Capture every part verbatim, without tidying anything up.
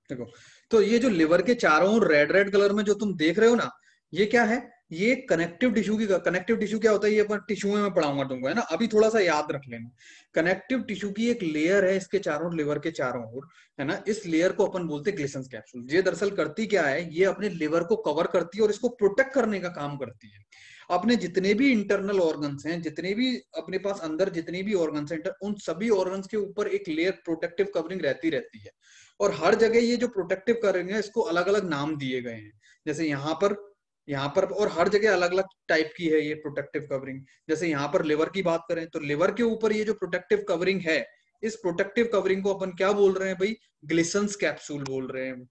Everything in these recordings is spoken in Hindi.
देखो, तो ये जो लिवर के चारों ओर रेड रेड कलर में जो तुम देख रहे हो ना, ये क्या है? ये कनेक्टिव टिश्यू की, कनेक्टिव टिश्यू क्या होता है? ये अपन टिश्यू में मैं पढ़ाऊंगा तुमको, है ना, अभी थोड़ा सा याद रख लेना। कनेक्टिव टिश्यू की एक लेयर है इसके चारों, लिवर के चारों ओर, है ना। इस लेयर को अपन बोलते हैं ग्लिसन्स कैप्सूल। ये दरअसल करती क्या है, ये अपने लिवर को कवर करती है और इसको प्रोटेक्ट करने का काम करती है। अपने जितने भी इंटरनल ऑर्गन्स हैं, जितने भी अपने पास अंदर जितने भी ऑर्गन्स हैं, उन सभी ऑर्गन्स के ऊपर एक लेयर प्रोटेक्टिव कवरिंग रहती रहती है। और हर जगह ये जो प्रोटेक्टिव कवरिंग है, इसको अलग अलग नाम दिए गए हैं। जैसे यहाँ पर, यहाँ पर, और हर जगह अलग अलग टाइप की है ये प्रोटेक्टिव कवरिंग। जैसे यहाँ पर लिवर की बात करें तो लिवर के ऊपर ये जो प्रोटेक्टिव कवरिंग है, इस प्रोटेक्टिव कवरिंग को अपन क्या बोल रहे हैं भाई? ग्लिसन्स कैप्सूल बोल रहे हैं।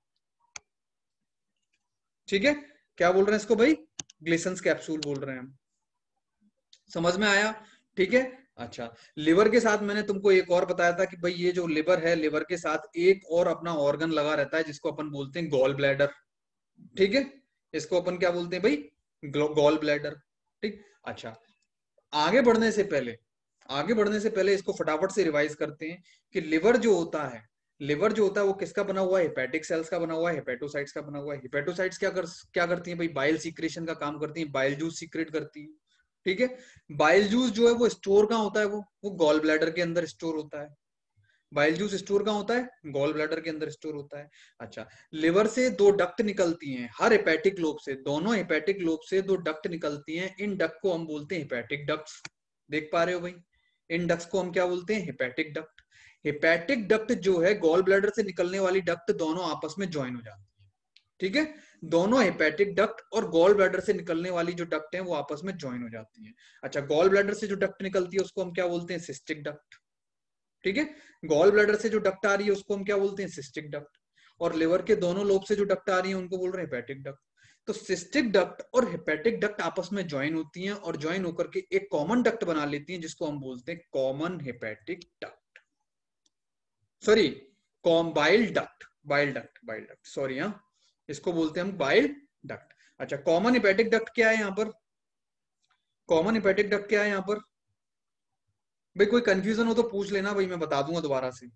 ठीक है, क्या बोल रहे हैं इसको भाई? ग्लिसन्स कैप्सूल बोल रहे हैं हम। समझ में आया? ठीक है। अच्छा, लिवर के साथ मैंने तुमको एक और बताया था कि भाई ये जो लिवर है, लिवर के साथ एक और अपना ऑर्गन लगा रहता है जिसको अपन बोलते हैं गॉल ब्लैडर। ठीक है, इसको अपन क्या बोलते हैं भाई? Gall bladder. ठीक। अच्छा, आगे बढ़ने से पहले, आगे बढ़ने से पहले इसको फटाफट से रिवाइज करते हैं कि लिवर जो होता है, लिवर जो होता है वो किसका बना हुआ है? हेपेटिक सेल्स का बना हुआ है, हेपेटोसाइट्स का बना हुआ है। हेपेटोसाइट्स क्या कर क्या करती हैं भाई? बाइल सीक्रेशन का काम करती हैं, बाइल जूस सीक्रेट करती हैं। ठीक है। बाइल जूस जो है वो स्टोर कहाँ होता है? वो वो गॉल ब्लैडर के अंदर स्टोर होता है। बाइल जूस स्टोर कहाँ होता है? गॉल ब्लैडर के अंदर स्टोर होता है। अच्छा, लिवर से दो डक्ट निकलती हैं, हर हेपेटिक लोब से, दोनों हेपेटिक लोब से दो डक्ट निकलती हैं। इन डक्ट को हम बोलते हैं हेपेटिक डक्ट्स। देख पा रहे हो भाई? इन डक्ट्स को हम क्या बोलते हैं? Hepatic duct. हेपेटिक डक्ट जो है, गॉल ब्लैडर से निकलने वाली डक्ट दोनों आपस में ज्वाइन हो जाती है। ठीक है, दोनों हेपेटिक डक्ट और गॉल ब्लैडर से निकलने वाली जो डक्ट है वो आपस में ज्वाइन हो जाती है। अच्छा, गॉल ब्लैडर से जो डक्ट निकलती है उसको हम क्या बोलते हैं? Cystic duct. ठीक है, गॉल ब्लैडर से जो डक्ट आ रही है उसको हम क्या बोलते हैं? Cystic duct. और लिवर के दोनों लोब से जो डक्ट आ रही है उनको बोल रहे हैं हेपेटिक डक्ट। तो सिस्टिक डक्ट और हेपेटिक डक्ट आपस में ज्वाइन होती हैं और ज्वाइन होकर के एक कॉमन डक्ट बना लेती हैं जिसको हम बोलते हैं common hepatic duct. Sorry, com bile duct, bile duct, bile duct, sorry. हाँ, इसको बोलते हैं हम बाइल डक्ट। अच्छा, कॉमन हेपेटिक डक्ट क्या है यहाँ पर? कॉमन हेपेटिक डक्ट क्या है यहाँ पर भाई? कोई कंफ्यूजन हो तो पूछ लेना भाई, मैं बता दूंगा दोबारा से।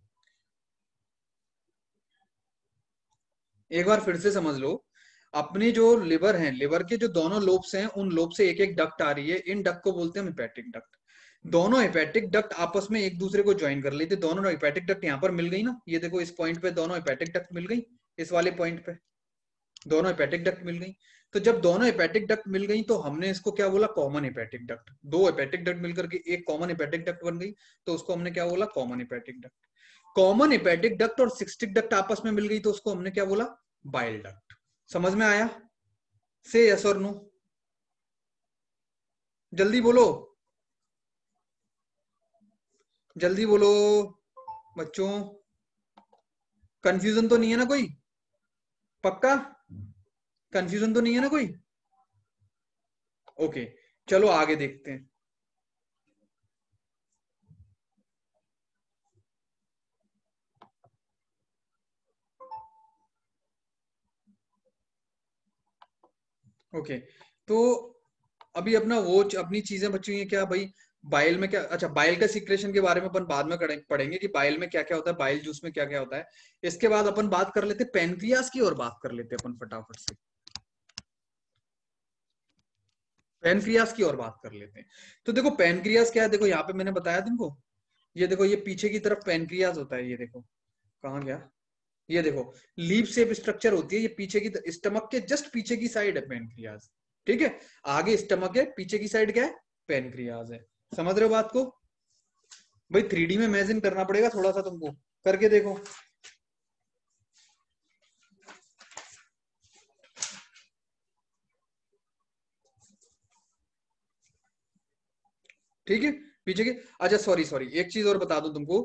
एक बार फिर से समझ लो। अपनी जो लिवर है, लिवर के जो दोनों लोब्स हैं, उन लोब से एक एक डक्ट आ रही है, इन डक्ट को बोलते हैं हम हेपेटिक डक्ट। दोनों हेपेटिक डक्ट आपस में एक दूसरे को ज्वाइन कर लेते, दोनों हेपेटिक डक्ट यहाँ पर मिल गई ना, ये देखो इस पॉइंट पे दोनों हेपेटिक डक्ट मिल गई, इस वाले पॉइंट पे दोनों हेपेटिक डक्ट मिल गई। तो जब दोनों हेपेटिक डक्ट मिल गई तो हमने इसको क्या बोला? Common hepatic duct. दो हेपेटिक डक्ट मिलकर के एक कॉमन हेपेटिक डक्ट बन गई, तो उसको हमने क्या बोला? Common hepatic duct. Common hepatic duct और सिस्टिक डक्ट आपस में मिल गई तो उसको हमने क्या बोला? Bile duct. समझ में आया? से यस और नो, जल्दी बोलो, जल्दी बोलो बच्चों। कंफ्यूजन तो नहीं है ना कोई? पक्का कंफ्यूजन तो नहीं है ना कोई? ओके, चलो आगे देखते हैं। ओके, तो अभी अपना वो च- अपनी चीजें बची हुई हैं क्या भाई? बाइल में क्या, अच्छा बाइल का सीक्रेशन के बारे में अपन बाद में करें- पढ़ेंगे कि बाइल में क्या क्या होता है, बाइल जूस में क्या क्या होता है। इसके बाद अपन बात कर लेते पेनक्रियास की, और बात कर लेते अपन फटाफट से पेनक्रियास की और बात कर लेते हैं। तो देखो पेनक्रियास क्या है, देखो यहाँ पे मैंने बताया तुमको, ये देखो ये पीछे की तरफ पेनक्रियास होता है, ये देखो कहाँ गया, ये देखो लीफ शेप स्ट्रक्चर होती है, ये पीछे की, स्टमक के जस्ट पीछे की साइड है पेनक्रियाज। ठीक है, आगे स्टमक है, पीछे की साइड क्या है? पेनक्रियाज है। समझ रहे हो बात को? भाई थ्री डी में इमेजिन करना पड़ेगा थोड़ा सा तुमको, करके देखो। ठीक है, पीछे की, अच्छा सॉरी सॉरी, एक चीज और बता दूं तुमको,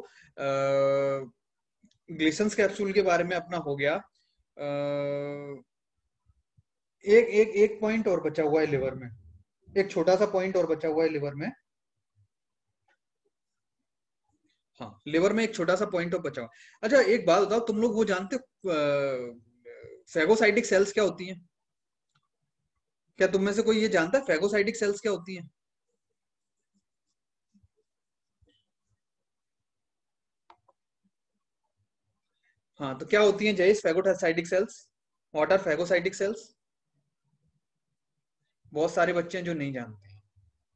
ग्लिसन्स कैप्सूल के बारे में अपना हो गया। अ, एक एक एक पॉइंट और बचा हुआ है लिवर में, एक छोटा सा पॉइंट और बचा हुआ है लिवर में। हाँ, लिवर में एक छोटा सा पॉइंट ऑफ बचा हुआ। अच्छा एक बात बताओ, तुम लोग वो जानते हो फेगोसाइटिक सेल्स क्या होती हैं? क्या तुम में से कोई ये जानता है फेगोसाइटिक सेल्स क्या होती हैं? हाँ, तो क्या होती हैं Jayesh phagocytic cells? What are phagocytic cells? बहुत सारे बच्चे हैं जो नहीं जानते हैं।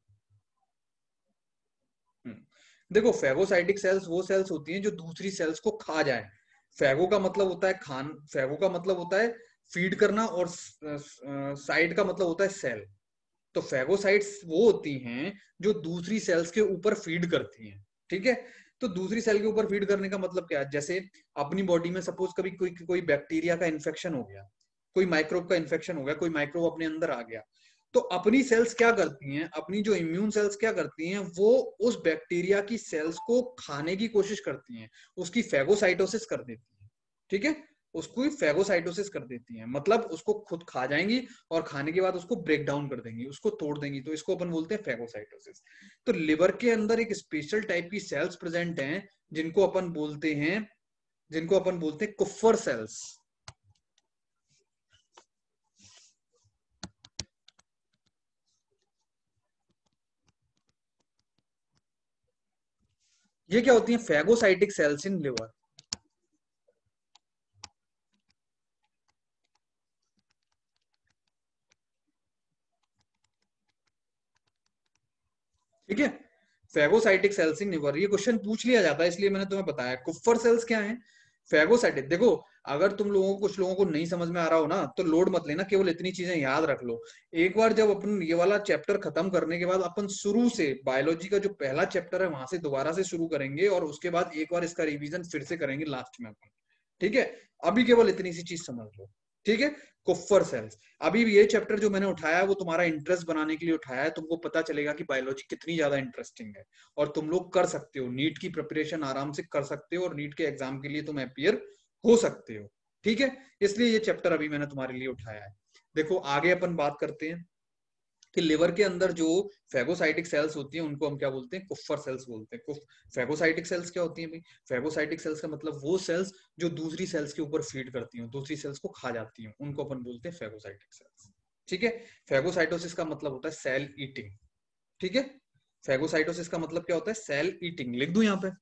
हम्म, देखो, फेगोसाइटिक सेल्स वो सेल्स होती हैं जो दूसरी सेल्स को खा जाए। फेगो का मतलब होता है खान, फेगो का मतलब होता है फीड करना, और साइड का मतलब होता है सेल। तो फेगोसाइट्स वो होती हैं जो दूसरी सेल्स के ऊपर फीड करती हैं, ठीक है। तो दूसरी सेल के ऊपर फीड करने का मतलब क्या है? जैसे अपनी बॉडी में सपोज कभी कोई कोई बैक्टीरिया का इन्फेक्शन हो गया, कोई माइक्रोब का इन्फेक्शन हो गया, कोई माइक्रोब अपने अंदर आ गया, तो अपनी सेल्स क्या करती हैं, अपनी जो इम्यून सेल्स क्या करती हैं, वो उस बैक्टीरिया की सेल्स को खाने की कोशिश करती हैं, उसकी फेगोसाइटोसिस कर देती हैं, ठीक है। उसको फेगोसाइटोसिस कर देती हैं, मतलब उसको खुद खा जाएंगी और खाने के बाद उसको ब्रेक डाउन कर देंगी, उसको तोड़ देंगी, तो इसको अपन बोलते हैं फेगोसाइटोसिस। तो लिवर के अंदर एक स्पेशल टाइप की सेल्स प्रेजेंट हैं, जिनको अपन बोलते हैं जिनको अपन बोलते हैं कुफ्फर सेल्स। ये क्या होती हैं? Phagocytic cells in liver. ठीक है, फेगोसाइटिक सेल्स इन लिवर, ये क्वेश्चन पूछ लिया जाता है, इसलिए मैंने तुम्हें बताया। कुफ्फर सेल्स क्या है? फेगोसाइटिक। देखो, अगर तुम लोगों को, कुछ लोगों को नहीं समझ में आ रहा हो ना, तो लोड मत लेना, केवल इतनी चीजें याद रख लो। एक बार जब अपन ये वाला चैप्टर खत्म करने के बाद अपन शुरू से बायोलॉजी का जो पहला चैप्टर है वहां से दोबारा से शुरू करेंगे, और उसके बाद एक बार इसका रिवीजन फिर से करेंगे लास्ट में अपन, ठीक है। अभी केवल इतनी सी चीज समझ लो, ठीक है। Kupffer cells. अभी भी ये चैप्टर जो मैंने उठाया है वो तुम्हारा इंटरेस्ट बनाने के लिए उठाया है, तुमको पता चलेगा कि बायोलॉजी कितनी ज्यादा इंटरेस्टिंग है, और तुम लोग कर सकते हो, नीट की प्रिपरेशन आराम से कर सकते हो, और नीट के एग्जाम के लिए तुम अपियर हो सकते हो, ठीक है। इसलिए ये चैप्टर अभी मैंने तुम्हारे लिए उठाया है। देखो, आगे अपन बात करते हैं कि लिवर के अंदर जो फेगोसाइटिक सेल्स होती हैं उनको हम क्या बोलते हैं? कुफ्फर सेल्स बोलते हैं। फेगोसाइटिक सेल्स क्या होती हैं भाई? फेगोसाइटिक सेल्स का मतलब वो सेल्स जो दूसरी सेल्स के ऊपर फीड करती हैं, दूसरी सेल्स को खा जाती हैं, उनको अपन बोलते हैं फेगोसाइटिक सेल्स, ठीक है। फेगोसाइटोसिस का मतलब होता है सेल ईटिंग, ठीक है। फेगोसाइटोसिस का मतलब क्या होता है? Cell eating. लिख दूं यहाँ पे?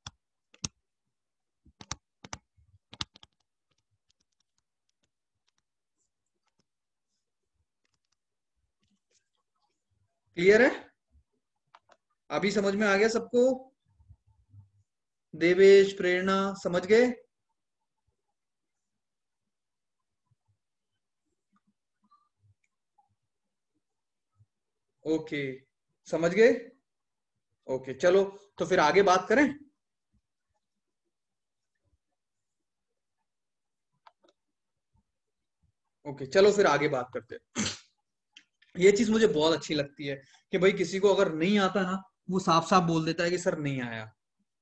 क्लियर है? अभी समझ में आ गया सबको? देवेश, प्रेरणा, समझ गए? ओके, समझ गए? ओके, चलो, तो फिर आगे बात करें। ओके, चलो फिर आगे बात करते हैं। ये चीज मुझे बहुत अच्छी लगती है कि भाई किसी को अगर नहीं आता ना, वो साफ साफ बोल देता है कि सर नहीं आया।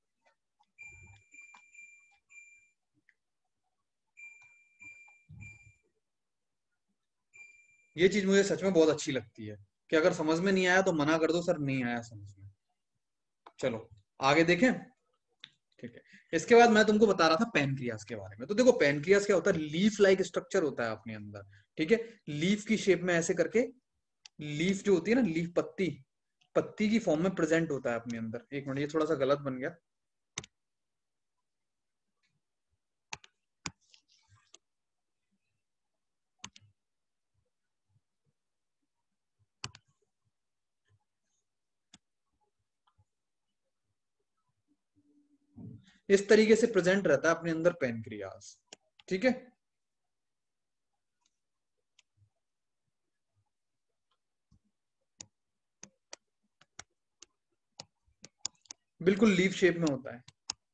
ये चीज मुझे सच में बहुत अच्छी लगती है कि अगर समझ में नहीं आया तो मना कर दो, सर नहीं आया समझ में। चलो, आगे देखें। ठीक है, इसके बाद मैं तुमको बता रहा था पैनक्रियास के बारे में। तो देखो, पैनक्रियास क्या होता है? लीफ लाइक स्ट्रक्चर होता है अपने अंदर, ठीक है। लीफ की शेप में ऐसे करके, लीफ जो होती है ना, लीफ पत्ती, पत्ती की फॉर्म में प्रेजेंट होता है अपने अंदर। एक मिनट, ये थोड़ा सा गलत बन गया। इस तरीके से प्रेजेंट रहता है अपने अंदर पैनक्रियास, ठीक है। बिल्कुल लीफ शेप में होता है,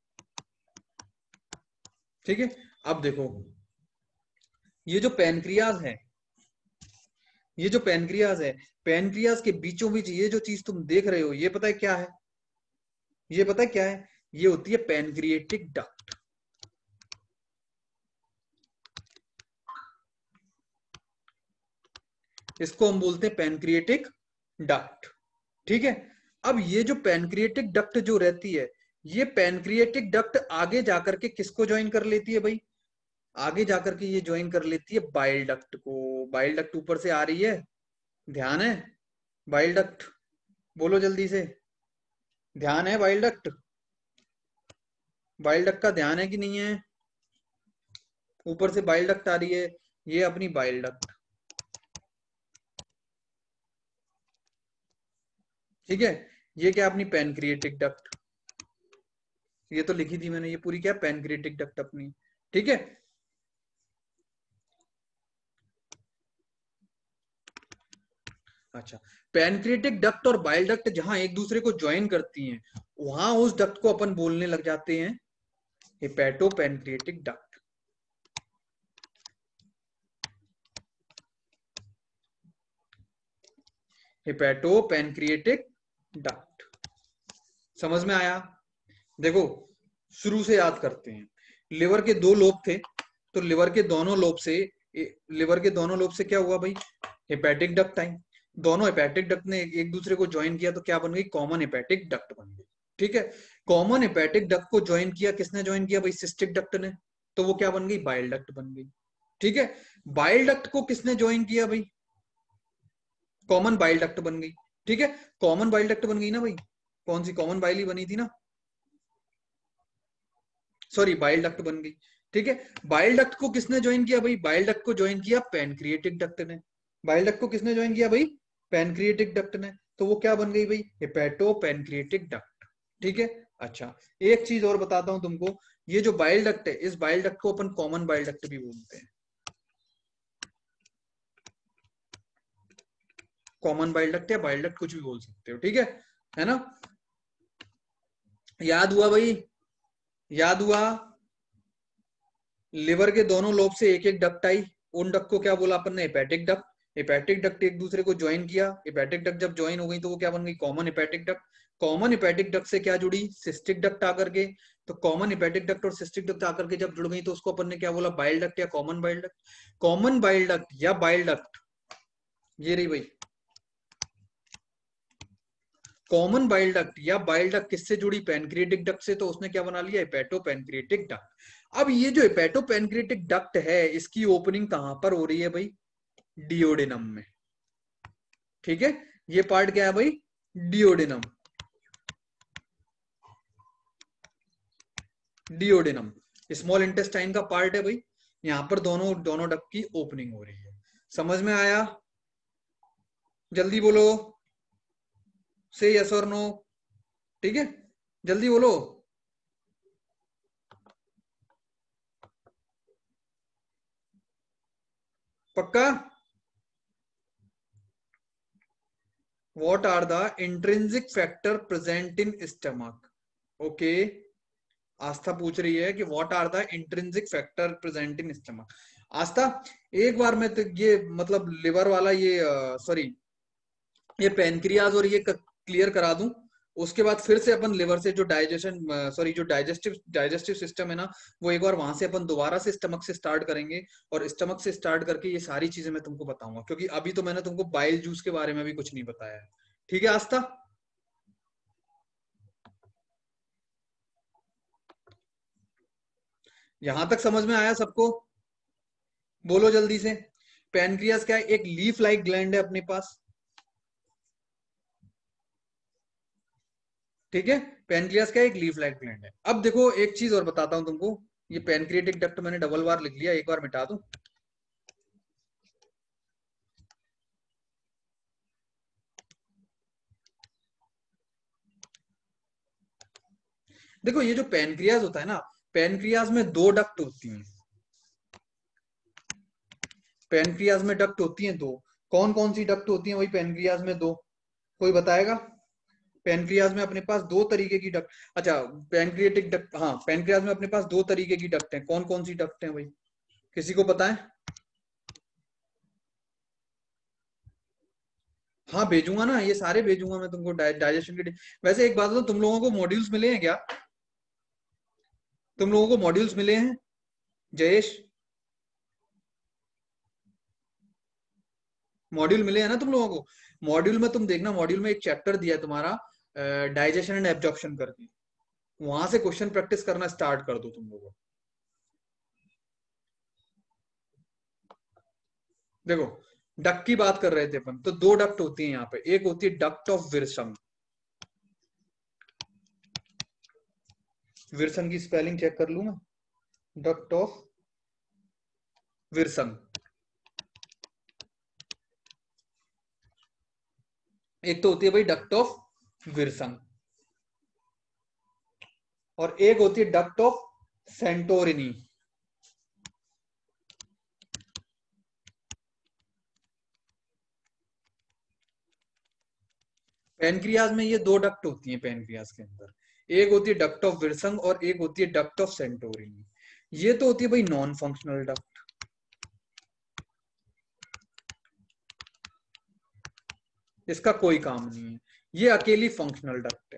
ठीक है। अब देखो, ये जो पैनक्रियाज है, ये जो पैनक्रियाज है, पैनक्रियाज के बीचों बीच ये जो चीज तुम देख रहे हो, ये पता है क्या है? ये पता है क्या है? ये होती है पैनक्रिएटिक डक्ट। इसको हम बोलते हैं पैनक्रिएटिक डक्ट, ठीक है। अब ये जो पैनक्रिएटिक डक्ट जो रहती है, ये पैनक्रिएटिक डक्ट आगे जाकर के किसको ज्वाइन कर लेती है भाई? आगे जाकर के ये ज्वाइन कर लेती है बाइल डक्ट को। बाइल डक्ट ऊपर से आ रही है, ध्यान है? बाइल डक्ट, बोलो जल्दी से। ध्यान है बाइल डक्ट? बाइल डक्ट का ध्यान है कि नहीं है? ऊपर से बाइल डक्ट आ रही है, ये अपनी बाइल डक्ट, ठीक है। ये क्या अपनी पैनक्रिएटिक डक्ट, ये तो लिखी थी मैंने, ये पूरी क्या पैनक्रिएटिक डक्ट अपनी, ठीक है। अच्छा, पैनक्रिएटिक डक्ट और बाइल डक्ट जहां एक दूसरे को ज्वाइन करती हैं, वहां उस डक्ट को अपन बोलने लग जाते हैं hepato pancreatic duct. Hepato pancreatic duct, समझ में आया? देखो शुरू से याद करते हैं, लिवर के दो लोब थे, तो लिवर के दोनों लोब से लिवर के दोनों लोब से क्या हुआ भाई, हेपेटिक डक्ट आई। दोनों हेपेटिक डक्ट ने एक दूसरे को ज्वाइन किया तो क्या बन गई, कॉमन हेपेटिक डक्ट बन गई, ठीक है। कॉमन हेपेटिक डक्ट को ज्वाइन किया, किसने ज्वाइन किया भाई, सिस्टिक डक्ट ने, तो वो क्या बन गई, बाइल डक्ट बन गई, ठीक है। बाइल डक्ट को किसने ज्वाइन किया भाई, कॉमन बाइल डक्ट बन गई, ठीक है। कॉमन बाइल डक्ट बन गई ना भाई, कौन सी कॉमन बाइल ही बनी थी ना, सॉरी बाइल डक्ट बन गई, ठीक है। बाइल डक्ट को किसने ज्वाइन किया भाई, बाइल डक्ट को ज्वाइन किया पैनक्रिएटिक डक्ट ने, बाइल डक्ट को किसने ज्वाइन किया भाई, पैनक्रिएटिक डक्ट ने, तो वो क्या बन गई भाई, हेपेटो पैनक्रिएटिक डक्ट, ठीक है। अच्छा, एक चीज और बताता हूं तुमको, ये जो बाइल डक्ट है, इस बाइल डक्ट को अपन कॉमन बाइल डक्ट भी बोलते हैं, कॉमन बाइल डक्ट या बाइल डक्ट कुछ भी बोल सकते हो, ठीक है है ना। याद हुआ भाई, याद हुआ, लिवर के दोनों लोब से एक एक डक्ट आई, उन डक्ट को क्या बोला अपन ने, हेपेटिक डक्ट। हेपेटिक डक्ट एक दूसरे को ज्वाइन किया, हेपेटिक डक्ट जब ज्वाइन हो गई तो वो क्या बन गई, common hepatic duct. Common hepatic duct से क्या जुड़ी, सिस्टिक डक्ट आकर के, तो कॉमन हेपेटिक डक्ट और सिस्टिक डक्ट आकर के जब जुड़ गई तो उसको अपन ने क्या बोला, बाइल डक्ट या common bile duct. Common bile duct या बाइल डक्ट, ये रही भाई कॉमन बाइल डक्ट या बाइल डक्ट, किससे जुड़ी, पैनक्रिएटिक डक्ट से, तो उसने क्या बना लिया, हेपेटो पैनक्रिएटिक डक्ट। अब ये जो हेपेटो पैनक्रिएटिक डक्ट है, इसकी ओपनिंग कहां पर हो रही है भाई, डिओडेनम में, ठीक है। ये पार्ट क्या है भाई, डिओडेनम, डिओडेनम स्मॉल इंटेस्टाइन का पार्ट है भाई, यहां पर दोनों दोनों डक्ट की ओपनिंग हो रही है, समझ में आया? जल्दी बोलो, से यस और नो, ठीक है, जल्दी बोलो। पक्का? What are the intrinsic factor present in stomach? Okay, आस्था पूछ रही है कि what are the intrinsic factor present in stomach. Aastha, एक बार मैं तो ये मतलब लिवर वाला ये सॉरी ये पैनक्रियाज और ये क्लियर करा दूं, उसके बाद फिर से अपन लिवर से जो डाइजेशन सॉरी जो डाइजेस्टिव डाइजेस्टिव सिस्टम है ना, वो एक बार वहां से अपन दोबारा से स्टमक से स्टार्ट करेंगे, और स्टमक से स्टार्ट करके ये सारी चीजें मैं तुमको बताऊंगा, क्योंकि अभी तो मैंने तुमको बाइल जूस के बारे में भी कुछ नहीं बताया है, ठीक है आस्था? यहां तक समझ में आया सबको? बोलो जल्दी से। पैनक्रियास क्या है, एक लीफ लाइक ग्लैंड है अपने पास, ठीक है। पैनक्रियास क्या है, एक लीफ लाइक ग्लैंड है। अब देखो एक चीज और बताता हूं तुमको, ये पैनक्रिएटिक डक्ट मैंने डबल बार लिख लिया, एक बार मिटा दूं। देखो ये जो पैनक्रियास होता है ना, पैनक्रियास में दो डक्ट होती हैं, पैनक्रियास में डक्ट होती हैं दो। कौन कौन सी डक्ट होती हैं वही पैनक्रियास में दो, कोई बताएगा? पैनक्रियास में अपने पास दो तरीके की डक्ट, अच्छा पैनक्रिएटिक डक्ट, हाँ पैनक्रियास में अपने पास दो तरीके की डक्ट है, कौन कौन सी डक्ट है भाई, किसी को पता है? हाँ भेजूंगा ना, ये सारे भेजूंगा मैं तुमको, डाइजेशन के। वैसे एक बात बताओ, तुम लोगों को मॉड्यूल्स मिले हैं क्या, तुम लोगों को मॉड्यूल्स मिले हैं जयेश, मॉड्यूल मिले हैं ना तुम लोगों को? मॉड्यूल में तुम देखना, मॉड्यूल में एक चैप्टर दिया है तुम्हारा डाइजेशन एंड एब्जॉर्प्शन करके, वहां से क्वेश्चन प्रैक्टिस करना स्टार्ट कर दो तुम लोगों। देखो डक्ट की बात कर रहे थे अपन, तो दो डक्ट होती है यहाँ पे, एक होती है डक्ट ऑफ विल्सन, विल्सन की स्पेलिंग चेक कर लूं मैं, डक्ट ऑफ विरसंग, एक तो होती है भाई डक्ट ऑफ विरसंग और एक होती है डक्ट ऑफ सेंटोरिनी। पेनक्रियाज में ये दो डक्ट होती हैं पेनक्रियाज के अंदर, एक होती है डक्ट ऑफ विरसंग और एक होती है डक्ट ऑफ सेंटोरिनी। ये तो होती है भाई नॉन फंक्शनल डक्ट, इसका कोई काम नहीं है, ये अकेली फंक्शनल डक्ट है।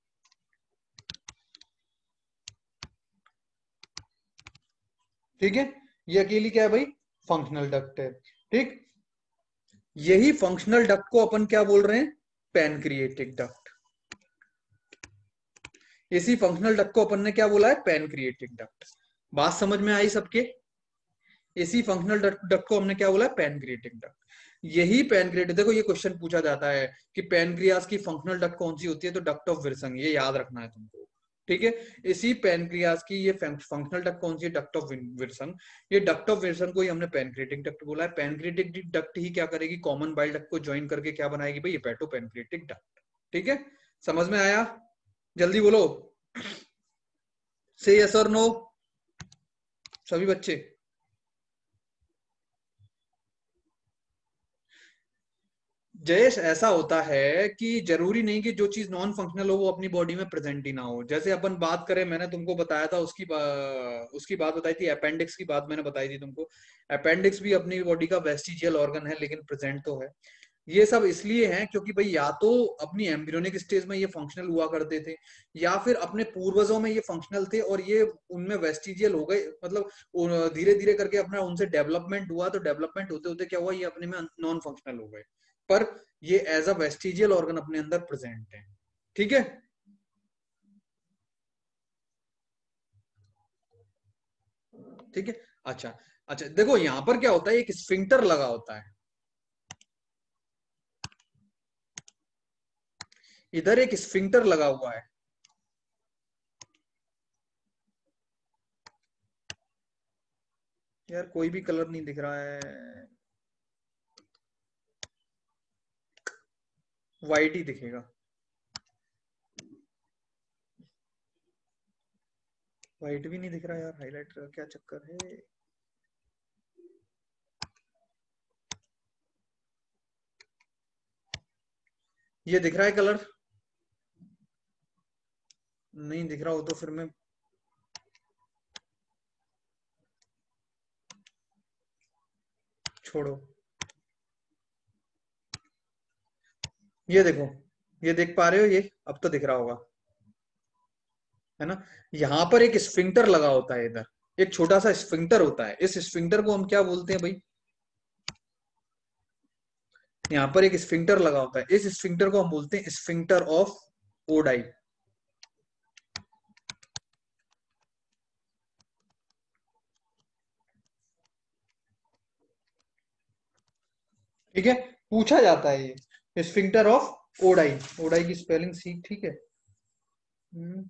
ठीक है, ये अकेली क्या है भाई, फंक्शनल डक्ट है। ठीक, यही फंक्शनल डक्ट को अपन क्या बोल रहे हैं, पैनक्रिएटिक डक्ट। इसी फंक्शनल डक्ट को अपन ने क्या बोला है, पैनक्रिएटिक डक्ट। बात समझ में आई सबके, इसी फंक्शनल डक्ट को हमने क्या बोला है, पैनक्रिएटिक डक्ट। यही पैनक्रिएटिक, देखो ये क्वेश्चन पूछा जाता है कि पैनक्रियास की फंक्शनल डक्ट कौन सी होती है, तो डक्ट ऑफ विरसंग, ये याद रखना है तुमको। ठीक है, इसी पैनक्रियास की ये फंक्शनल डक्ट कौन सी है, डक्ट ऑफ विरसंग। ये डक्ट ऑफ विरसंग को ही हमने पैनक्रिएटिक डक्ट बोला है। पैनक्रिएटिक डक्ट ही क्या करेगी, कॉमन बाइल डक्ट को ज्वाइन करके क्या बनाएगी भाई, हेपेटो पैनक्रिएटिक डक्ट। ठीक है, समझ में आया, जल्दी बोलो, से यस और नो सभी बच्चे। जयेश, ऐसा होता है कि जरूरी नहीं कि जो चीज नॉन फंक्शनल हो वो अपनी बॉडी में प्रेजेंट ही ना हो। जैसे अपन बात करें, मैंने तुमको बताया था उसकी बा, उसकी बात बताई थी, अपेंडिक्स की बात मैंने बताई थी तुमको। अपेंडिक्स भी अपनी बॉडी का वेस्टिजियल ऑर्गन है, लेकिन प्रेजेंट तो है। ये सब इसलिए है क्योंकि भाई या तो अपनी एम्ब्रियोनिक स्टेज में ये फंक्शनल हुआ करते थे, या फिर अपने पूर्वजों में ये फंक्शनल थे और ये उनमें वेस्टिजियल हो गए, मतलब धीरे धीरे करके अपना उनसे डेवलपमेंट हुआ, तो डेवलपमेंट होते होते क्या हुआ, ये अपने में नॉन फंक्शनल हो गए, पर ये एज अ वेस्टिजियल ऑर्गन अपने अंदर प्रेजेंट है। ठीक है, ठीक है। अच्छा, अच्छा देखो यहां पर क्या होता है, एक स्फिंक्टर लगा होता है, इधर एक स्फिंक्टर लगा हुआ है। यार कोई भी कलर नहीं दिख रहा है, वाइट ही दिखेगा। वाइट भी नहीं दिख रहा यार, हाईलाइटर का क्या चक्कर है। ये दिख रहा है कलर, नहीं दिख रहा हो तो फिर मैं छोड़ो। ये देखो, ये देख पा रहे हो, ये अब तो दिख रहा होगा, है ना। यहाँ पर एक स्फिंक्टर लगा होता है, इधर एक छोटा सा स्फिंक्टर होता है। इस स्फिंक्टर को हम क्या बोलते हैं भाई, यहाँ पर एक स्फिंक्टर लगा होता है, इस स्फिंक्टर को हम बोलते हैं स्फिंक्टर ऑफ ओडाई। ठीक है, पूछा जाता है ये स्फिंक्टर ऑफ ओडाई। ओडाई की स्पेलिंग सीख, ठीक है। हम्म,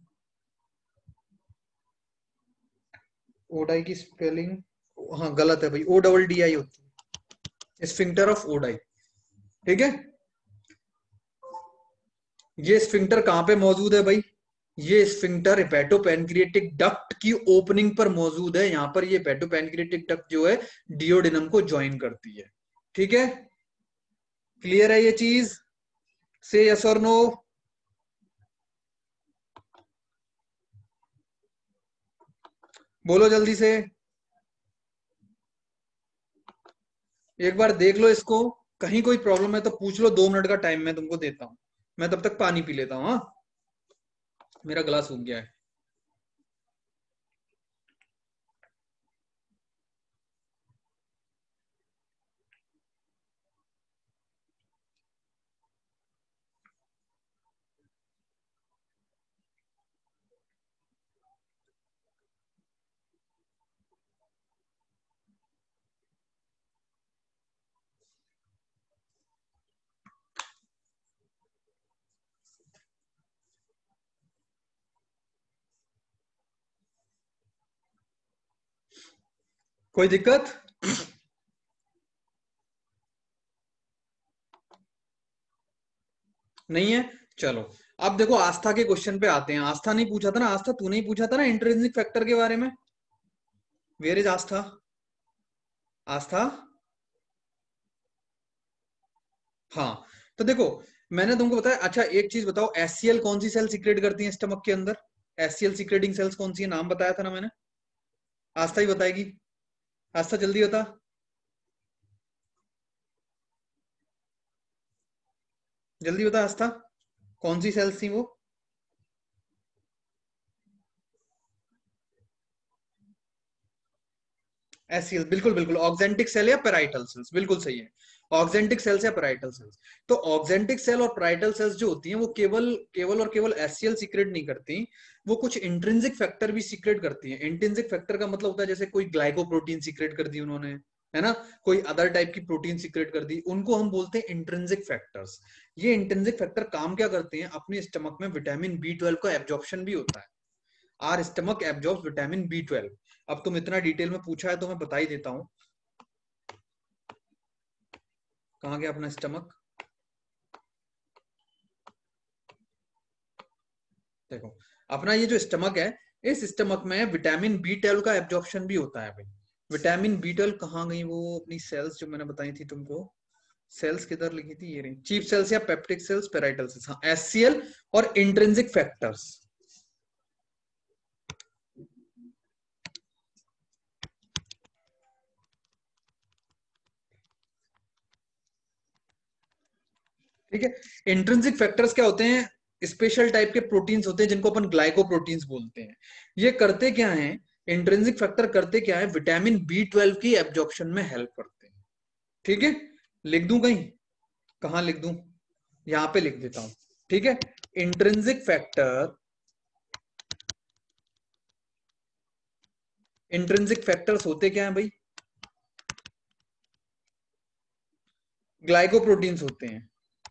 ओडाई की स्पेलिंग, हाँ गलत है भाई, ओ डबल डी आई होती है, स्फिंक्टर ऑफ ओडाई। ठीक है, ये स्फिंक्टर कहाँ पे मौजूद है भाई, ये स्फिंक्टर हेपेटोपैनक्रिएटिक डक्ट की ओपनिंग पर मौजूद है। यहाँ पर ये हेपेटोपैनक्रिएटिक डक्ट जो है डिओडिनम को ज्वाइन करती है। ठीक है, क्लियर है ये चीज, से यस और नो। बोलो जल्दी से, एक बार देख लो इसको, कहीं कोई प्रॉब्लम है तो पूछ लो, दो मिनट का टाइम मैं तुमको देता हूँ। मैं तब तक पानी पी लेता हूँ, हाँ मेरा गला सूख गया है। कोई दिक्कत, नहीं है। चलो अब देखो आस्था के क्वेश्चन पे आते हैं। आस्था नहीं पूछा था ना, आस्था तूने ही पूछा था ना इंट्रिंसिक फैक्टर के बारे में। वेयर इज आस्था? आस्था, हाँ। तो देखो मैंने तुमको बताया। अच्छा एक चीज बताओ, एससीएल कौन सी सेल सीक्रेट करती है स्टमक के अंदर? एससीएल सीक्रेटिंग सेल्स कौन सी है? नाम बताया था ना मैंने। आस्था ही बताएगी। आस्था जल्दी बता। जल्दी बता आस्था, कौन सी सेल्स थी वो? एससीएल, बिल्कुल बिल्कुल। ऑक्जेंटिक सेल या पेराइटल सेल्स, बिल्कुल सही है। ऑक्जेंटिक सेल्स या पेराइटल सेल्स। तो ऑक्जेंटिक सेल और पेराइटल सेल्स जो होती हैं वो केवल केवल और केवल एससीएल सीक्रेट नहीं करती, वो कुछ इंट्रिंसिक फैक्टर भी सीक्रेट करती हैं। इंट्रिंसिक फैक्टर का मतलब होता है जैसे कोई ग्लाइकोप्रोटीन सीक्रेट कर दी उन्होंने, है ना, कोई अदर टाइप की प्रोटीन सीक्रेट कर दी, उनको हम बोलते हैं इंट्रिंसिक फैक्टर्स। ये इंट्रिंसिक फैक्टर काम क्या करते हैं? अपने स्टमक में विटामिन बी ट्वेल्व का एब्जॉर्प्शन भी होता है। Our stomach absorbs vitamin B twelve. अब तुम इतना डिटेल में पूछा है तो मैं बता ही देता हूं। कहाँ गया अपना स्टमक? देखो अपना ये जो स्टमक है, इस स्टमक में विटामिन बी ट्वेल्व का एब्जॉर्प्शन भी होता है भाई। विटामिन बी ट्वेल्व कहाँ गई वो अपनी सेल्स जो मैंने बताई थी तुमको? सेल्स किधर लिखी थी? ये रही, चीप सेल्स या पेप्टिक सेल्स, पेराइटल सेल्स। हाँ, एससीएल और इंट्रिंसिक फैक्टर्स। ठीक है। इंट्रिंसिक फैक्टर्स क्या होते हैं? स्पेशल टाइप के प्रोटीन्स होते हैं जिनको अपन ग्लाइकोप्रोटीन्स बोलते हैं। ये करते क्या हैं? इंट्रिंसिक फैक्टर करते क्या है? विटामिन बी ट्वेल्व की एब्जॉर्प्शन में हेल्प करते हैं। ठीक है। लिख दूं कहीं? कहां लिख दूं? यहां पे लिख देता हूं। ठीक है। इंट्रिंसिक फैक्टर, इंट्रिंसिक फैक्टर्स होते क्या है भाई? ग्लाइकोप्रोटीन्स होते हैं।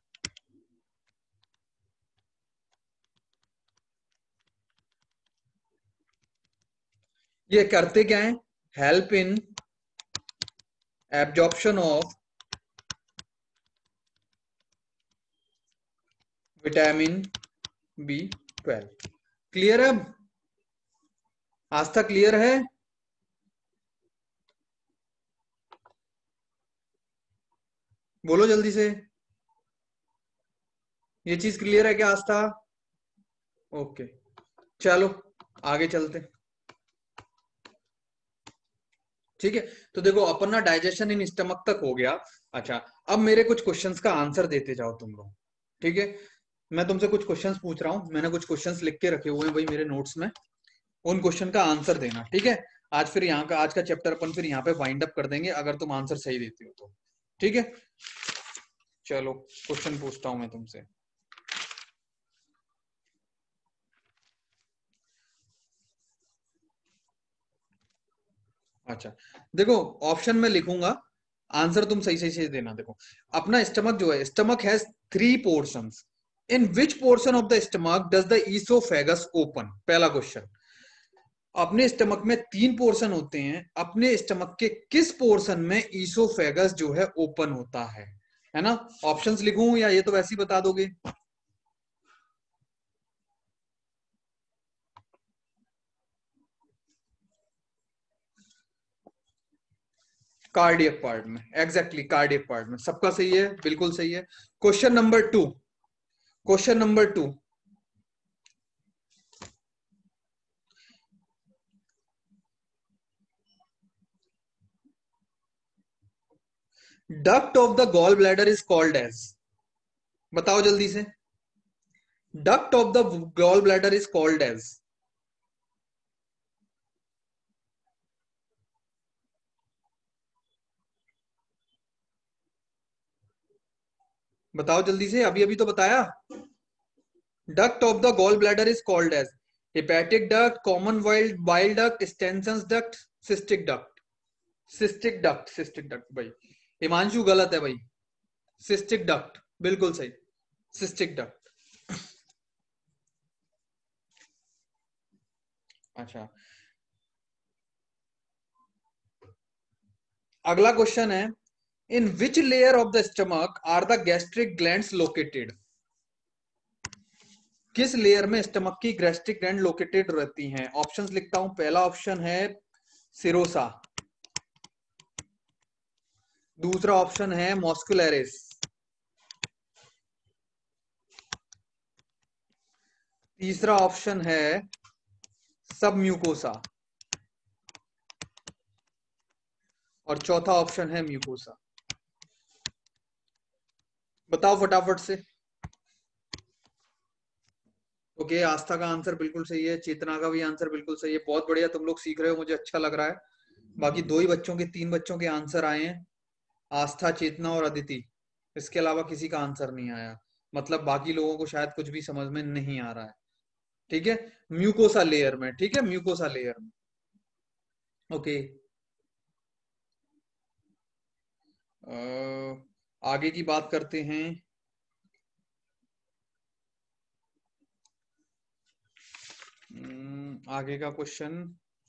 ये करते क्या है? Help in absorption of vitamin B twelve. Clear है अब? आस्था क्लियर है? बोलो जल्दी से। ये चीज क्लियर है क्या आस्था? ओके, चलो आगे चलते। ठीक है। तो देखो अपन ना डाइजेशन इन स्टमक तक हो गया। अच्छा अब मेरे कुछ क्वेश्चंस का आंसर देते जाओ तुम लोग। ठीक है। मैं तुमसे कुछ क्वेश्चंस पूछ रहा हूँ, मैंने कुछ क्वेश्चंस लिख के रखे हुए हैं भाई मेरे नोट्स में। उन क्वेश्चन का आंसर देना, ठीक है। आज फिर यहाँ का आज का चैप्टर अपन फिर यहाँ पे वाइंड अप कर देंगे अगर तुम आंसर सही देते हो तो। ठीक है। चलो क्वेश्चन पूछता हूं मैं तुमसे। अच्छा देखो, ऑप्शन में लिखूंगा, आंसर तुम सही सही से देना। देखो अपना स्टमक जो है, stomach has three portions. In which portion of the stomach does the oesophagus open? पहला क्वेश्चन। अपने स्टमक में तीन पोर्शन होते हैं, अपने स्टमक के किस पोर्शन में ईसोफेगस जो है ओपन होता है? है ना। ऑप्शंस लिखूं या ये तो वैसे ही बता दोगे? कार्डियक पार्ट में, एग्जैक्टली कार्डियक पार्ट में। सबका सही है, बिल्कुल सही है। Question number two. Question number two. Duct of the gall bladder is called as? बताओ जल्दी से। Duct of the gall bladder is called as? बताओ जल्दी से, अभी अभी तो बताया। Duct of the gall bladder is called as hepatic duct, common wild bile duct, Stensen's duct, cystic duct. Cystic duct, cystic duct भाई। हिमांशु गलत है भाई। सिस्टिक डक्ट बिल्कुल सही। Cystic duct. अच्छा अगला क्वेश्चन है, in which layer of the stomach are the gastric glands located? किस लेयर में स्टमक की गैस्ट्रिक ग्लैंड लोकेटेड रहती हैं? ऑप्शंस लिखता हूं। पहला ऑप्शन है सिरोसा, दूसरा ऑप्शन है मॉस्कुलरिस, तीसरा ऑप्शन है सबम्यूकोसा और चौथा ऑप्शन है म्यूकोसा। बताओ फटाफट से। ओके, आस्था का आंसर बिल्कुल सही है, चेतना का भी आंसर बिल्कुल सही है। बहुत बढ़िया, तुम लोग सीख रहे हो, मुझे अच्छा लग रहा है। बाकी दो ही बच्चों के तीन बच्चों के आंसर आए हैं, आस्था, चेतना और अदिति। इसके अलावा किसी का आंसर नहीं आया, मतलब बाकी लोगों को शायद कुछ भी समझ में नहीं आ रहा है। ठीक है, म्यूकोसा लेयर में, ठीक है, म्यूकोसा लेयर में। ओके, आगे की बात करते हैं। आगे का क्वेश्चन,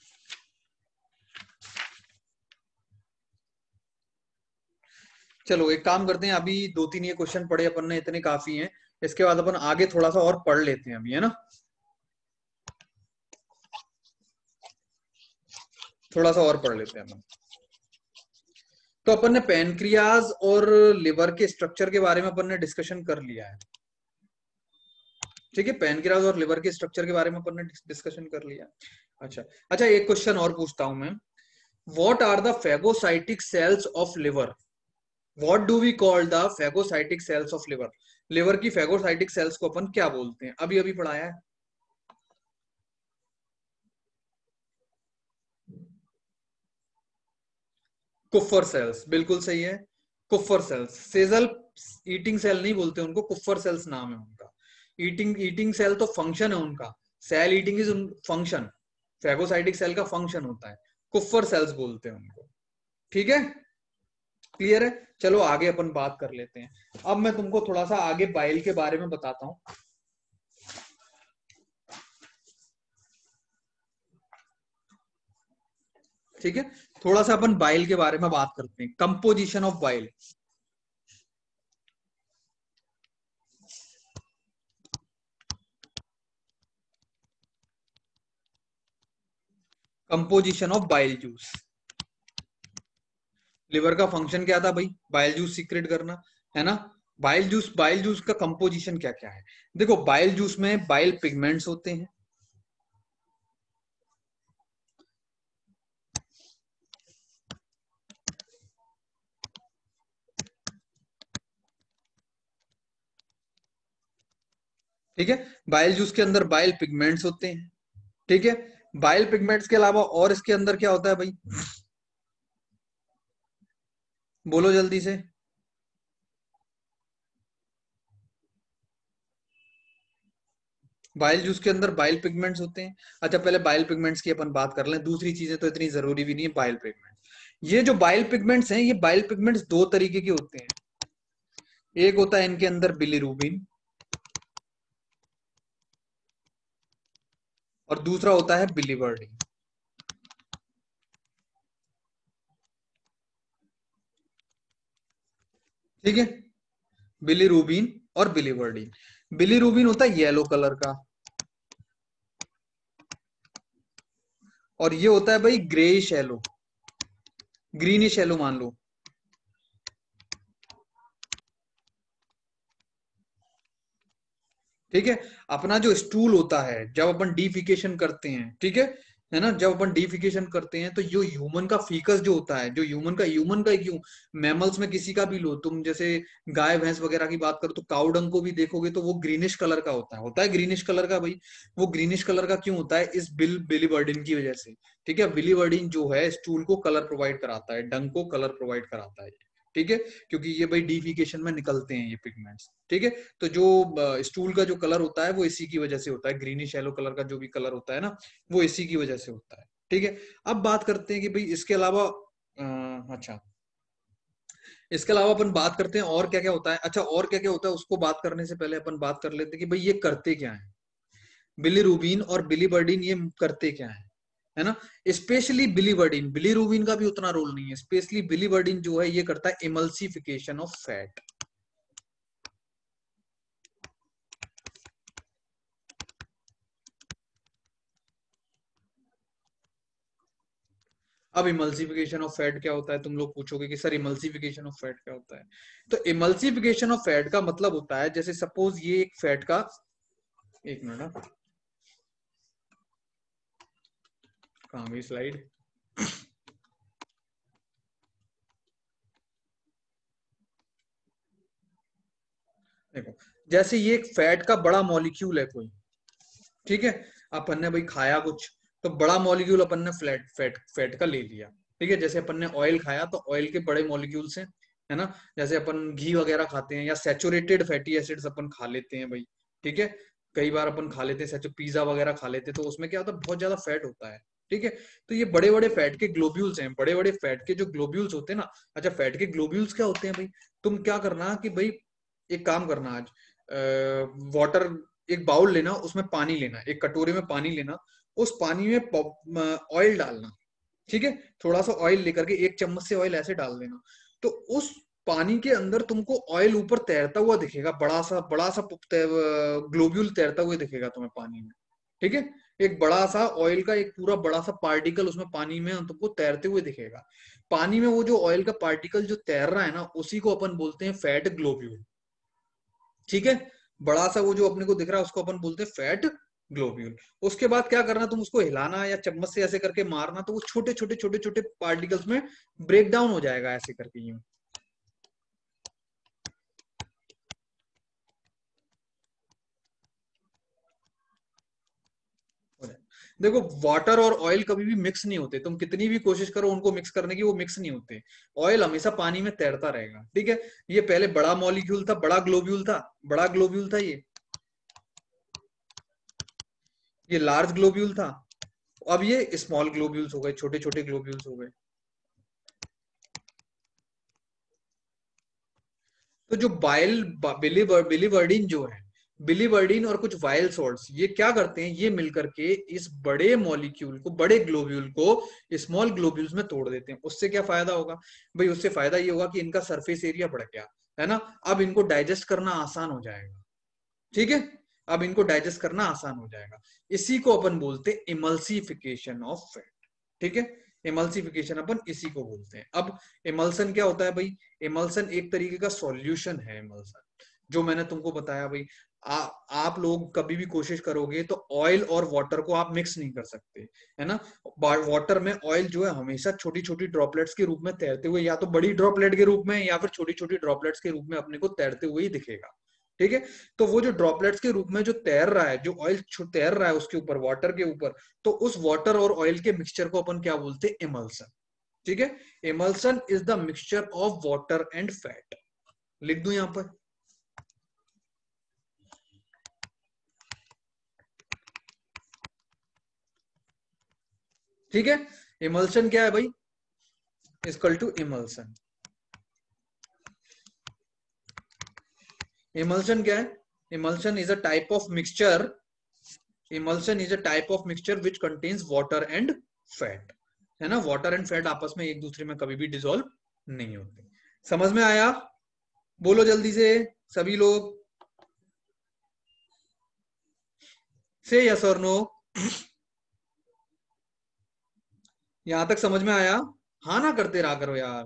चलो एक काम करते हैं, अभी दो तीन ये क्वेश्चन पढ़े अपन ने, इतने काफी हैं। इसके बाद अपन आगे थोड़ा सा और पढ़ लेते हैं अभी, है ना। थोड़ा सा और पढ़ लेते हैं अपन। तो अपन ने पैनक्रियाज और लिवर के स्ट्रक्चर के बारे में अपन ने डिस्कशन कर लिया है। ठीक है, पैनक्रियाज और लिवर के स्ट्रक्चर के बारे में अपन ने डिस्कशन कर लिया। अच्छा अच्छा, एक क्वेश्चन और पूछता हूं मैं। What are the phagocytic cells of liver? What do we call the phagocytic cells of liver? Liver की फेगोसाइटिक सेल्स को अपन क्या बोलते हैं? अभी अभी पढ़ाया है। कुफर सेल्स, बिल्कुल सही है, कुफर सेल्स। सेजल ईटिंग सेल नहीं बोलते उनको, कुफर सेल्स नाम है उनका। ईटिंग ईटिंग सेल तो फंक्शन है उनका, cell eating is function, phagocytic cell का फंक्शन होता है, कुफर सेल्स बोलते हैं उनको। ठीक है, क्लियर है। चलो आगे अपन बात कर लेते हैं। अब मैं तुमको थोड़ा सा आगे बाइल के बारे में बताता हूं। ठीक है, थोड़ा सा अपन बाइल के बारे में बात करते हैं, composition of bile. Composition of bile juice. Liver का फंक्शन क्या था भाई? बाइल जूस सीक्रेट करना, है ना। बाइल जूस, बाइल जूस का कंपोजिशन क्या क्या है? देखो, बाइल जूस में बाइल पिगमेंट्स होते हैं। ठीक है, बाइल जूस के अंदर बाइल पिगमेंट्स होते हैं। ठीक है, बाइल पिगमेंट्स के अलावा और इसके अंदर क्या होता है भाई? बोलो जल्दी से। बाइल जूस के अंदर बाइल पिगमेंट्स होते हैं। अच्छा, पहले बाइल पिगमेंट्स की अपन बात कर लें, दूसरी चीजें तो इतनी जरूरी भी नहीं है। बाइल पिगमेंट, ये जो बाइल पिगमेंट्स हैं, ये बाइल पिगमेंट्स दो तरीके के होते हैं। एक होता है इनके अंदर बिलीरुबिन, और दूसरा होता है बिलीवर्डिन। ठीक है, बिलीरुबिन और बिलीवर्डिन। बिलीरुबिन होता है येलो कलर का, और ये होता है भाई ग्रेइश येलो, ग्रीनिश येलो मान लो। ठीक है, अपना जो स्टूल होता है जब अपन डीफिकेशन करते हैं, ठीक है है ना, जब अपन डीफिकेशन करते हैं तो जो ह्यूमन का फीकस जो होता है, जो ह्यूमन का ह्यूमन का क्यों, मैमल्स में किसी का भी लो तुम, जैसे गाय भैंस वगैरह की बात करो तो काउ डंग को भी देखोगे तो वो ग्रीनिश कलर का होता है, होता है ग्रीनिश कलर का भाई। वो ग्रीनिश कलर का क्यों होता है? इस बिल बिलीवर्डिन की वजह से। ठीक है, बिलीवर्डिन जो है स्टूल को कलर प्रोवाइड कराता है, डंग को कलर प्रोवाइड कराता है। ठीक है, क्योंकि ये भाई डीफिकेशन में निकलते हैं ये पिगमेंट्स। ठीक है, तो जो स्टूल का जो कलर होता है वो इसी की वजह से होता है, ग्रीनिश येलो कलर का जो भी कलर होता है ना, वो इसी की वजह से होता है। ठीक है, अब बात करते हैं कि भाई इसके अलावा, अच्छा, इसके अलावा अपन बात करते हैं और क्या क्या होता है। अच्छा, और क्या क्या होता है उसको बात करने से पहले अपन बात कर लेते हैं कि भाई ये करते क्या है, बिलीरुबिन और बिलीवर्डिन ये करते क्या है है ना। स्पेशली बिलीवर्डिन, बिलीरुबिन का भी उतना रोल नहीं है, स्पेशली बिलीवर्डिन जो है ये करता है इमल्सिफिकेशन ऑफ फैट। अब इमल्सिफिकेशन ऑफ फैट क्या होता है, तुम लोग पूछोगे कि सर इमल्सिफिकेशन ऑफ फैट क्या होता है। तो इमल्सिफिकेशन ऑफ फैट का मतलब होता है, जैसे सपोज ये एक फैट का, एक मिनट, कहाँ गई स्लाइड, देखो जैसे ये एक फैट का बड़ा मॉलिक्यूल है कोई, ठीक है, अपन ने भाई खाया कुछ, तो बड़ा मॉलिक्यूल अपन ने फ्लैट फैट फैट का ले लिया, ठीक है, जैसे अपन ने ऑयल खाया तो ऑयल के बड़े मॉलिक्यूल्स हैं, है ना, जैसे अपन घी वगैरह खाते हैं या सैचुरेटेड फैटी एसिड्स अपन खा लेते हैं भाई, ठीक है, कई बार अपन खा लेते हैं सैचु पिज्जा वगैरह खा लेते हैं, तो उसमें क्या होता है, बहुत ज्यादा फैट होता है, ठीक है, तो ये बड़े बड़े फैट के ग्लोब्यूल्स हैं, बड़े बड़े फैट के जो ग्लोब्यूल्स होते हैं ना, अच्छा फैट के ग्लोब्यूल्स क्या होते हैं भाई, तुम क्या करना कि भाई एक काम करना आज, वाटर, एक बाउल लेना, उसमें पानी लेना, एक कटोरे में पानी लेना, उस पानी में ऑयल डालना, ठीक है, थोड़ा सा ऑयल लेकर के एक चम्मच से ऑयल ऐसे डाल देना, तो उस पानी के अंदर तुमको ऑयल ऊपर तैरता हुआ दिखेगा, बड़ा सा बड़ा सा ग्लोब्यूल तैरता हुआ दिखेगा तुम्हें पानी में, ठीक है, एक बड़ा सा ऑयल का एक पूरा बड़ा सा पार्टिकल उसमें पानी में तुमको तैरते हुए दिखेगा, पानी में वो जो ऑयल का पार्टिकल जो तैर रहा है ना, उसी को अपन बोलते हैं फैट ग्लोब्यूल, ठीक है, बड़ा सा वो जो अपने को दिख रहा है उसको अपन बोलते हैं फैट ग्लोब्यूल। उसके बाद क्या करना, तुम उसको हिलाना या चम्मच से ऐसे करके मारना, तो वो छोटे छोटे छोटे छोटे पार्टिकल्स में ब्रेक डाउन हो जाएगा, ऐसे करके यूं। देखो वाटर और ऑयल कभी भी मिक्स नहीं होते, तुम कितनी भी कोशिश करो उनको मिक्स करने की, वो मिक्स नहीं होते, ऑयल हमेशा पानी में तैरता रहेगा, ठीक है, ये पहले बड़ा मॉलिक्यूल था, बड़ा ग्लोब्यूल था, बड़ा ग्लोब्यूल था ये ये लार्ज ग्लोब्यूल था, अब ये स्मॉल ग्लोब्यूल्स हो गए, छोटे छोटे ग्लोब्यूल्स हो गए। तो जो बाइल बिलीवर्डिन जो है, बिलीवर्डिन और कुछ वाइल सॉल्ट्स, ये क्या करते हैं, ये मिलकर के इस बड़े मॉलिक्यूल को, बड़े ग्लोब्यूल को स्मॉल ग्लोब्यूल्स में तोड़ देते हैं। उससे क्या फायदा होगा भाई, उससे फायदा ये होगा कि इनका सरफेस एरिया बढ़ गया, है ना, अब इनको डाइजेस्ट करना आसान हो जाएगा, ठीक है, अब इनको डाइजेस्ट करना आसान हो जाएगा, इसी को अपन बोलते हैं इमल्सिफिकेशन ऑफ फैट, ठीक है, इमल्सिफिकेशन अपन इसी को बोलते हैं। अब इमल्सन क्या होता है भाई, इमल्सन एक तरीके का सॉल्यूशन है, इमल्सन जो मैंने तुमको बताया भाई, आ, आप लोग कभी भी कोशिश करोगे तो ऑयल और वाटर को आप मिक्स नहीं कर सकते, है ना, वाटर में ऑयल जो है हमेशा छोटी छोटी ड्रॉपलेट्स के रूप में तैरते हुए, या तो बड़ी ड्रॉपलेट के रूप में या फिर छोटी छोटी ड्रॉपलेट्स के रूप में अपने को तैरते हुए ही दिखेगा, ठीक है, तो वो जो ड्रॉपलेट्स के रूप में जो तैर रहा है, जो ऑयल तैर रहा है उसके ऊपर, वाटर के ऊपर, तो उस वाटर और ऑयल के मिक्सचर को अपन क्या बोलते हैं, इमल्सन, ठीक है, emulsion is the mixture of water and fat, लिख दूं यहां पर, ठीक है, इमल्सन क्या है भाई, इक्वल टू इमल्सन, इमल्सन क्या है, emulsion is a type of mixture, emulsion is a type of mixture which contains water and fat, है ना, वाटर एंड फैट आपस में एक दूसरे में कभी भी डिसॉल्व नहीं होते। समझ में आया, बोलो जल्दी से सभी लोग, से यस और नो, यहां तक समझ में आया, हाँ ना करते रहा करो यार,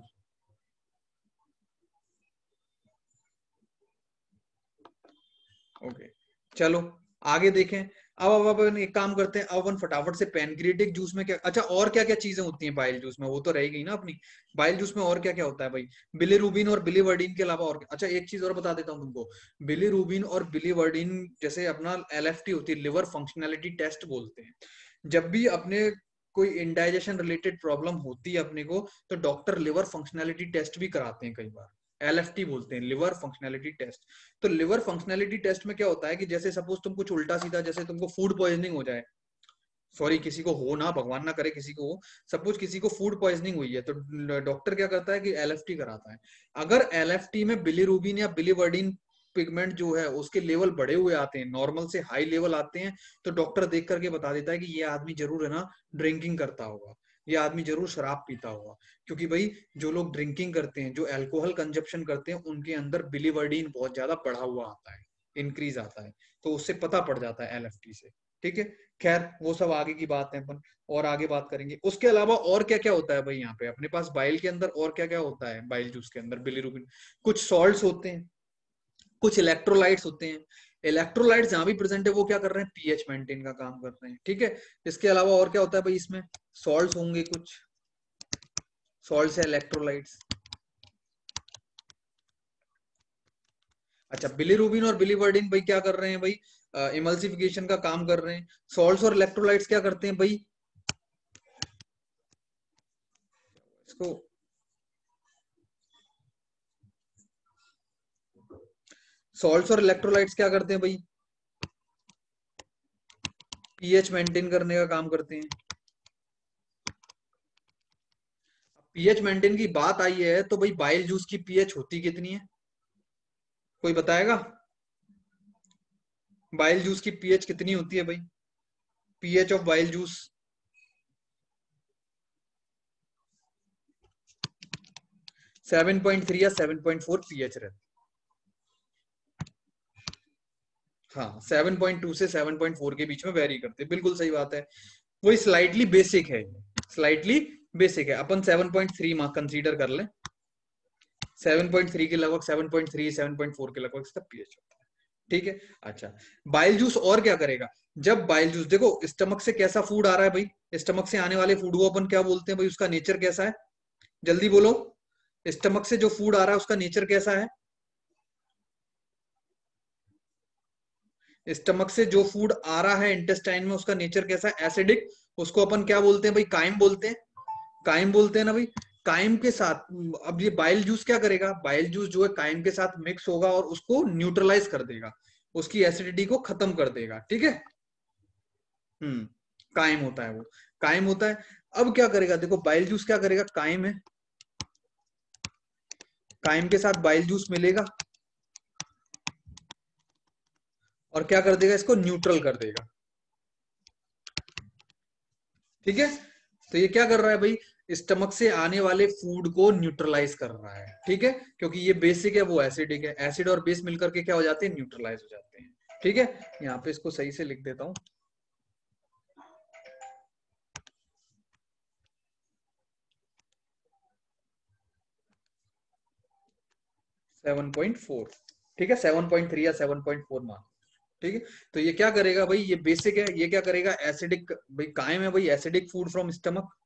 ओके, चलो आगे देखें। अब अब अपन एक काम करते हैं, अब अपन फटाफट से पैनक्रिएटिक जूस में क्या, अच्छा और क्या क्या चीजें होती हैं बाइल जूस में, वो तो रह गई ना अपनी, बाइल जूस में और क्या क्या होता है भाई, बिलीरुबिन और बिलीवर्डिन के अलावा और क्या, अच्छा एक चीज और बता देता हूँ तुमको, बिलीरुबिन और बिलीवर्डिन, जैसे अपना एल एफ टी होती है, लिवर फंक्शनैलिटी टेस्ट बोलते हैं, जब भी अपने कोई इंडाइजेशन रिलेटेड प्रॉब्लम होती है अपने को, तो डॉक्टर लिवर फंक्शनैलिटी टेस्ट भी कराते हैं कई बार, एल एफ टी बोलते हैं, लिवर फंक्शनैलिटी टेस्ट। तो लिवर फंक्शनैलिटी टेस्ट में क्या होता है कि जैसे सपोज तुम कुछ उल्टा सीधा, जैसे तुमको फूड पॉइजनिंग हो जाए, सॉरी किसी को हो ना, भगवान ना करे किसी को हो, सपोज किसी को फूड पॉइजनिंग हुई है, तो डॉक्टर क्या करता है कि एल एफ टी कराता है, अगर एल एफ टी में बिलीरुबिन या बिलीवर्डिन पिगमेंट जो है उसके लेवल बढ़े हुए आते हैं, नॉर्मल से हाई लेवल आते हैं, तो डॉक्टर देख करके बता देता है कि ये आदमी जरूर है ना ड्रिंकिंग करता होगा, ये आदमी जरूर शराब पीता होगा, क्योंकि भाई जो लोग ड्रिंकिंग करते हैं, जो अल्कोहल कंजप्शन करते हैं, उनके अंदर बिलीवर्डिन बहुत ज्यादा बढ़ा हुआ आता है, इंक्रीज आता है, तो उससे पता पड़ जाता है एल एफ टी से, ठीक है, खैर वो सब आगे की बात है, अपन और आगे बात करेंगे। उसके अलावा और क्या क्या होता है भाई यहाँ पे अपने पास बाइल के अंदर, और क्या क्या होता है बाइल जूस के अंदर, बिलीरुबिन, कुछ सॉल्ट्स होते हैं, कुछ इलेक्ट्रोलाइट्स होते हैं। इलेक्ट्रोलाइट्स जहां भी प्रेजेंट है वो क्या कर रहे हैं, पीएच मेंटेन का काम कर रहे हैं, ठीक है। इसके अलावा और क्या होता है भाई इसमें, सॉल्ट्स होंगे कुछ, सॉल्ट्स है, इलेक्ट्रोलाइट्स। अच्छा, बिलीरुबिन और बिलीवर्डिन भाई क्या कर रहे हैं भाई, इमल्सिफिकेशन का काम कर रहे हैं। सॉल्ट्स और इलेक्ट्रोलाइट्स क्या करते हैं भाई, इसको सॉल्ट्स और इलेक्ट्रोलाइट्स क्या करते हैं भाई, पीएच मेंटेन करने का काम करते हैं। पीएच मेंटेन की बात आई है तो भाई बाइल जूस की पीएच होती कितनी है, कोई बताएगा, बाइल जूस की पीएच कितनी होती है भाई, pH of bile juice. Seven point three या सेवन पॉइंट फोर पीएच रहती, हाँ सेवन पॉइंट टू से सेवन पॉइंट फोर के बीच में वेरी करते हैं, बिल्कुल सही बात है। वही स्लाइटली बेसिक है, स्लाइटली बेसिक है, अपन seven point three mark consider कर लें, सेवन पॉइंट थ्री के लगभग, seven point three seven point four के लगभग इसका पीएच होता है, ठीक है। अच्छा, बाइल जूस और क्या करेगा, जब बाइल जूस देखो स्टमक से कैसा फूड आ रहा है भाई, स्टमक से आने वाले फूड को अपन क्या बोलते हैं भाई, उसका नेचर कैसा है, जल्दी बोलो, स्टमक से जो फूड आ रहा है उसका नेचर कैसा है, स्टमक से जो फूड आ रहा है इंटेस्टाइन में उसका नेचर कैसा है, एसिडिक, उसको अपन क्या बोलते हैं भाई, काइम बोलते हैं, काइम बोलते हैं ना भाई। काइम के साथ अब ये बाइल जूस क्या करेगा, बाइल जूस जो है काइम के साथ मिक्स होगा और उसको न्यूट्रलाइज कर देगा, उसकी एसिडिटी को खत्म कर देगा, ठीक है। हम्म, काइम होता है वो, काइम होता है। अब क्या करेगा, देखो बाइल जूस क्या करेगा, काइम है, काइम के साथ बाइल जूस मिलेगा और क्या कर देगा, इसको न्यूट्रल कर देगा, ठीक है। तो ये क्या कर रहा है भाई, स्टमक से आने वाले फूड को न्यूट्रलाइज कर रहा है, ठीक है, क्योंकि ये बेसिक है वो एसिडिक है, एसिड और बेस मिलकर के क्या हो जाते हैं, न्यूट्रलाइज हो जाते हैं, ठीक है। यहाँ पे इसको सही से लिख देता हूं, सेवन पॉइंट फोर, ठीक है, सेवन पॉइंट थ्री या सेवन पॉइंट फोर मान, ठीक है। तो ये क्या करेगा भाई, ये बेसिक है, ये क्या करेगा, एसिडिक भाई, कायम है भाई, एसिडिक फूड फ्रॉम स्टमक,